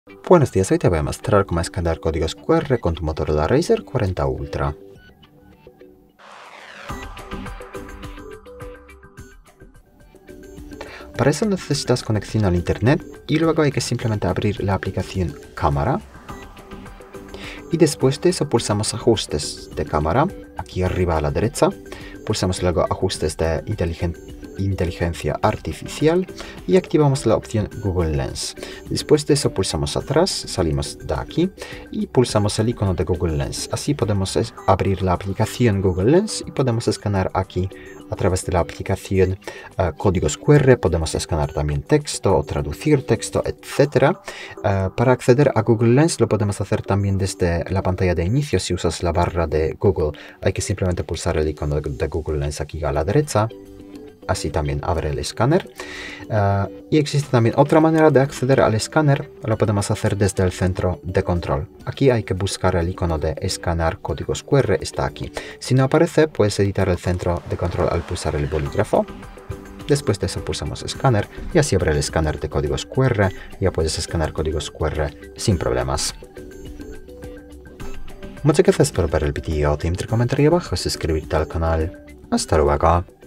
Buenos días, hoy te voy a mostrar cómo escanear códigos QR con tu Motorola Razr 40 Ultra. Para eso necesitas conexión al internet y luego hay que simplemente abrir la aplicación Cámara. Y después de eso pulsamos Ajustes de cámara, aquí arriba a la derecha. Pulsamos luego Ajustes de inteligencia artificial y activamos la opción Google Lens. Después de eso pulsamos atrás, salimos de aquí y pulsamos el icono de Google Lens. Así podemos abrir la aplicación Google Lens y podemos escanear aquí a través de la aplicación códigos QR, podemos escanear también texto o traducir texto, etc. Para acceder a Google Lens lo podemos hacer también desde la pantalla de inicio. Si usas la barra de Google, hay que simplemente pulsar el icono de Google Lens aquí a la derecha. Así también abre el escáner. Y existe también otra manera de acceder al escáner. Lo podemos hacer desde el centro de control. Aquí hay que buscar el icono de escanear códigos QR. Está aquí. Si no aparece, puedes editar el centro de control al pulsar el bolígrafo. Después de eso pulsamos escáner y así abre el escáner de códigos QR. Ya puedes escanear códigos QR sin problemas. Muchas gracias por ver el vídeo. Te invito a comentar ahí abajo y suscribirte al canal. Hasta luego.